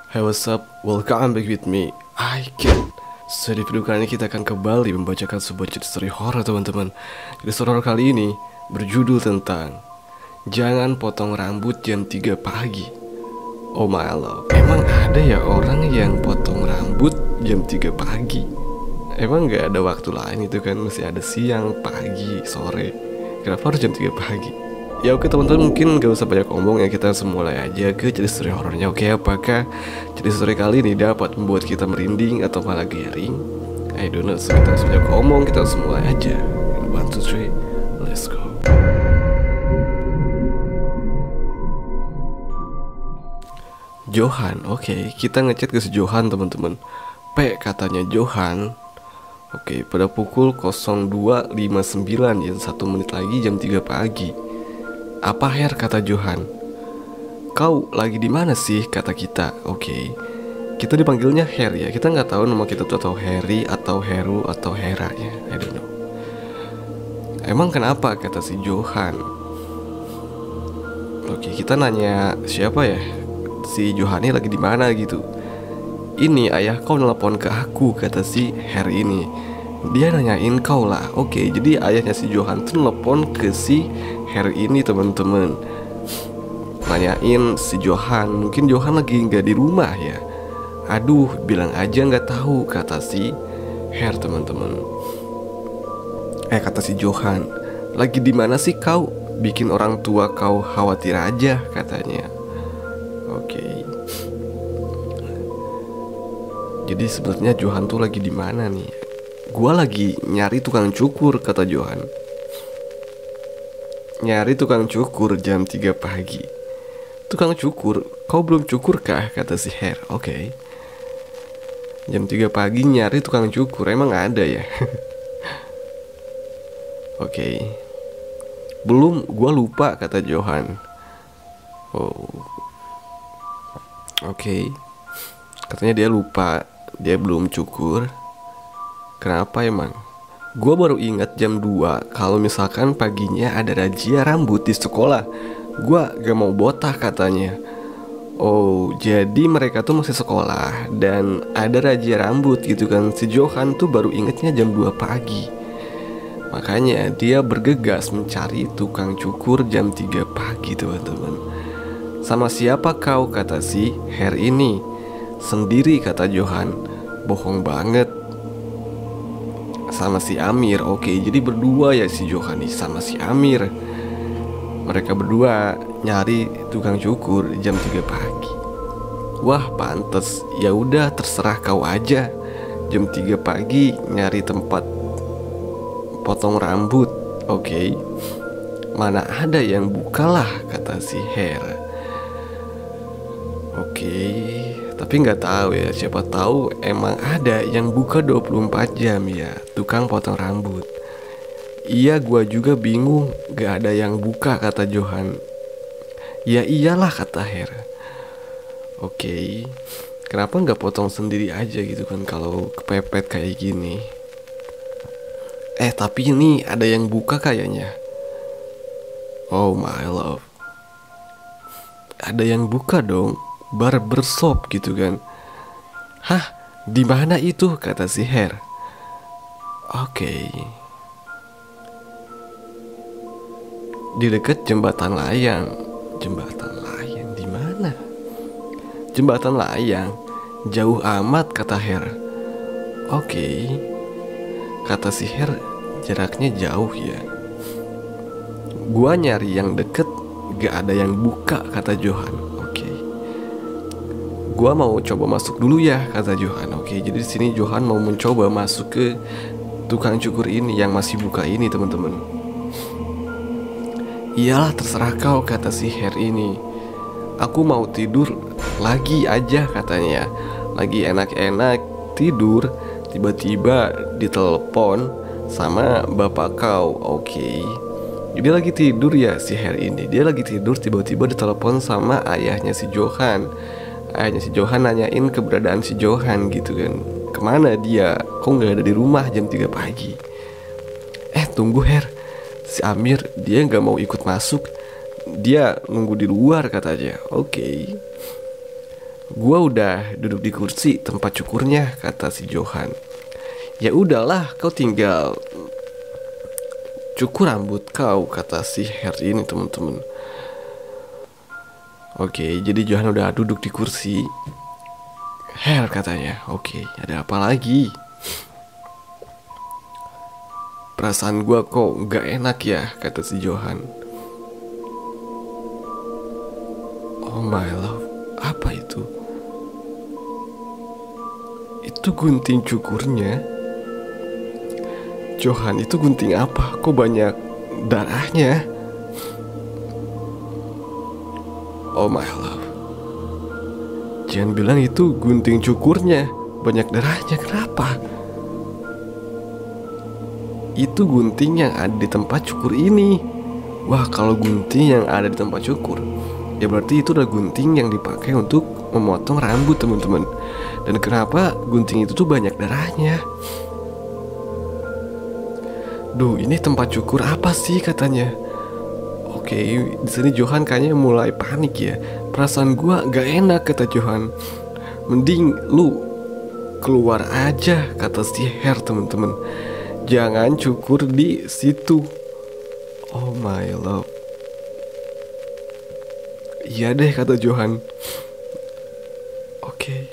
Hey, what's up? Welcome back with me, Aiken. So di video kali ini kita akan kembali membacakan sebuah cerita story horror, teman-teman. Cerita story horror kali ini berjudul tentang Jangan Potong Rambut Jam 3 Pagi. Oh my love, emang ada ya orang yang potong rambut jam 3 pagi? Emang gak ada waktu lain itu kan? Masih ada siang, pagi, sore. Kenapa harus jam 3 pagi? Ya oke teman-teman, mungkin gak usah banyak ngomong ya, kita langsung mulai aja ke cerita story horornya. Oke, apakah cerita story kali ini dapat membuat kita merinding atau malah garing? I don't know, so kita langsung banyak ngomong, kita langsung mulai aja. 1, 2, 3, let's go. Johan, oke, kita ngechat ke si Johan teman-teman. P katanya Johan. Oke, pada pukul 02.59 ya, 1 menit lagi jam 3 pagi. Apa Her, kata Johan. Kau lagi di mana sih, kata kita. Oke, kita dipanggilnya Her ya. Kita nggak tahu nama kita tuh atau Harry atau Heru atau Hera ya. I don't know. Emang kenapa, kata si Johan. Oke, kita nanya siapa ya, si Johan ini lagi di mana gitu. Ini ayah kau nelpon ke aku, kata si Her ini. Dia nanyain kau lah. Oke, jadi ayahnya si Johan tuh nelpon ke si Her ini teman-teman, nanyain si Johan. Mungkin Johan lagi nggak di rumah ya. Aduh, bilang aja nggak tahu, kata si Her teman-teman. Kata si Johan, lagi di mana sih kau? Bikin orang tua kau khawatir aja, katanya. Oke. Jadi sebenarnya Johan tuh lagi di mana nih? Gua lagi nyari tukang cukur, kata Johan. Nyari tukang cukur jam 3 pagi. Tukang cukur? Kau belum cukur kah? Kata si Her. Oke. Jam 3 pagi nyari tukang cukur, emang ada ya? Oke. Belum, gua lupa, kata Johan. Oh. Oke. Katanya dia lupa, dia belum cukur. Kenapa emang? Gua baru ingat jam 2 kalau misalkan paginya ada razia rambut di sekolah. Gua gak mau botak, katanya. Oh, jadi mereka tuh masih sekolah dan ada razia rambut gitu kan. Si Johan tuh baru ingetnya jam 2 pagi. Makanya dia bergegas mencari tukang cukur jam 3 pagi, teman-teman. Sama siapa kau, kata si Her ini. Sendiri, kata Johan. Bohong banget. Sama si Amir. Oke, jadi berdua ya si Johan nih sama si Amir. Mereka berdua nyari tukang cukur jam 3 pagi. Wah, pantes. Ya udah, terserah kau aja. Jam 3 pagi nyari tempat potong rambut. Oke. Mana ada yang buka lah, kata si Her. Oke. Tapi nggak tahu ya, siapa tahu emang ada yang buka 24 jam ya, tukang potong rambut. Iya, gua juga bingung, gak ada yang buka, kata Johan. Ya iyalah, kata Her. Oke. Kenapa nggak potong sendiri aja gitu kan kalau kepepet kayak gini. Tapi ini ada yang buka kayaknya. Oh my love, ada yang buka dong. Barbershop gitu kan. Hah, di mana itu, kata si Her. Oke. Di dekat jembatan layang. Jembatan layang di mana? Jembatan layang. Jauh amat, kata Her. Oke. Kata si Her, jaraknya jauh ya. Gua nyari yang deket, gak ada yang buka, kata Johan. Gua mau coba masuk dulu ya, kata Johan. Oke, jadi di sini Johan mau mencoba masuk ke tukang cukur ini yang masih buka ini, teman-teman. Iyalah, terserah kau, kata si Her ini. Aku mau tidur lagi aja, katanya. Lagi enak-enak tidur, tiba-tiba ditelepon sama bapak kau. Oke. Dia lagi tidur ya si Her ini. Dia lagi tidur, tiba-tiba ditelepon sama ayahnya si Johan. Ayahnya si Johan nanyain keberadaan si Johan gitu kan. Kemana dia? Kok gak ada di rumah jam 3 pagi? Tunggu Her. Si Amir dia gak mau ikut masuk. Dia nunggu di luar, katanya. Oke. Gua udah duduk di kursi tempat cukurnya, kata si Johan. Ya udahlah, kau tinggal cukur rambut kau, kata si Harry ini teman-teman. Oke, jadi Johan udah duduk di kursi. Her katanya, oke, ada apa lagi? Perasaan gua kok gak enak ya, kata si Johan. Oh my love, apa itu? Itu gunting cukurnya. Johan, itu gunting apa? Kok banyak darahnya? Oh my love, jangan bilang itu gunting cukurnya banyak darahnya. Kenapa? Itu gunting yang ada di tempat cukur ini. Wah, kalau gunting yang ada di tempat cukur, ya berarti itu adalah gunting yang dipakai untuk memotong rambut teman-teman. Dan kenapa gunting itu tuh banyak darahnya? Duh, ini tempat cukur apa sih katanya? Oke, di sini Johan kayaknya mulai panik ya. Perasaan gua gak enak, kata Johan. Mending lu keluar aja, kata si Her teman-teman. Jangan cukur di situ. Oh my love. Iya deh, kata Johan. Oke.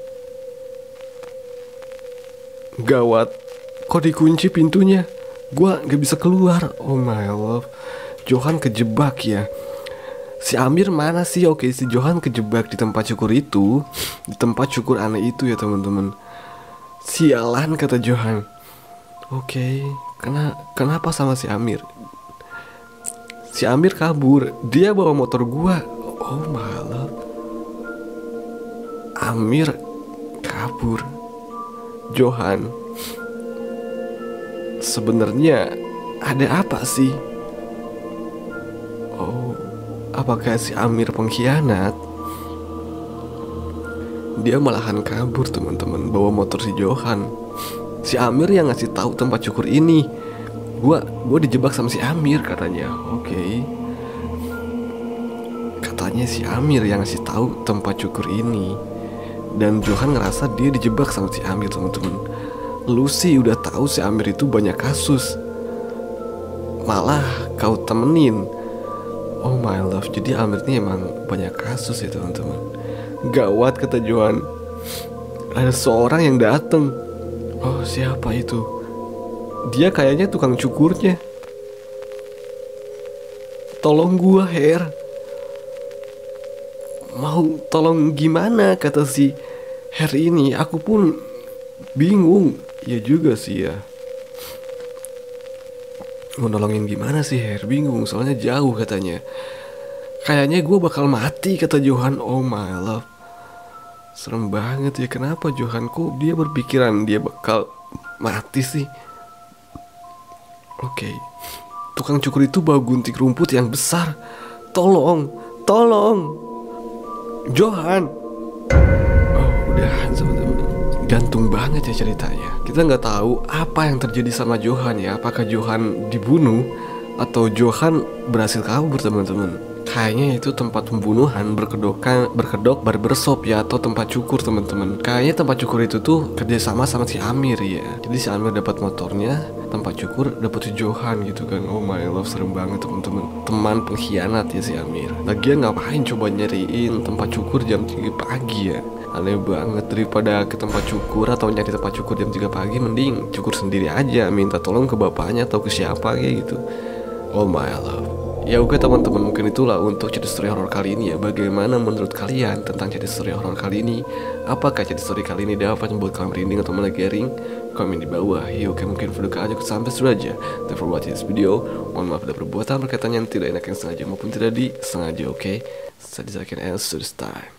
Gawat, kok dikunci pintunya? Gua gak bisa keluar. Oh my love, Johan kejebak ya. Si Amir mana sih? Oke, si Johan kejebak di tempat cukur itu, di tempat cukur aneh itu ya teman-teman. Sialan, kata Johan. Oke, kenapa sama si Amir? Si Amir kabur, dia bawa motor gua. Oh my love, Amir kabur. Johan, sebenarnya ada apa sih? Oh, apakah si Amir pengkhianat? Dia malahan kabur teman-teman, bawa motor si Johan. Si Amir yang ngasih tahu tempat cukur ini. Gua dijebak sama si Amir katanya. Oke. Katanya si Amir yang ngasih tahu tempat cukur ini. Dan Johan ngerasa dia dijebak sama si Amir teman-teman. Lu sih udah tahu si Amir itu banyak kasus, malah kau temenin. Oh my love, jadi Amir ini emang banyak kasus ya teman-teman. Gawat, kata Johan. Ada seorang yang datang. Oh, siapa itu? Dia kayaknya tukang cukurnya. Tolong gua, Her. Mau tolong gimana, kata si Her ini. Aku pun bingung. Ya juga sih ya. Mau nolongin gimana sih, Her? Bingung, soalnya jauh katanya. Kayaknya gue bakal mati, kata Johan. Oh my love, serem banget ya. Kenapa Johan, kok dia berpikiran dia bakal mati sih? Oke. Tukang cukur itu bawa gunting rumput yang besar. Tolong Johan. Oh, udah teman-teman, gantung banget ya ceritanya. Kita nggak tahu apa yang terjadi sama Johan ya. Apakah Johan dibunuh atau Johan berhasil kabur teman-teman. Kayaknya itu tempat pembunuhan berkedok barbershop ya, atau tempat cukur teman-teman. Kayaknya tempat cukur itu tuh kerjasama sama si Amir ya. Jadi si Amir dapat motornya, tempat cukur dapat si Johan gitu kan. Oh my love, serem banget teman-teman. Teman pengkhianat ya si Amir. Lagian ngapain coba nyariin tempat cukur jam 3 pagi ya? Aneh banget. Daripada ke tempat cukur atau nyari tempat cukur jam 3 pagi, mending cukur sendiri aja, minta tolong ke bapaknya atau ke siapa kayak gitu. Oh my love. Ya oke teman-teman, mungkin itulah untuk cerita story horor kali ini ya. Bagaimana menurut kalian tentang cerita story horor kali ini? Apakah cerita story kali ini dapat membuat kalian merinding atau malah garing? Komen di bawah. Ya oke, mungkin video kali ini sampai situ aja. Thanks for watching this video. Mohon maaf ada perbuatan berkaitan yang tidak enak yang sengaja maupun tidak disengaja. Oke, saya Zakin and see you next time.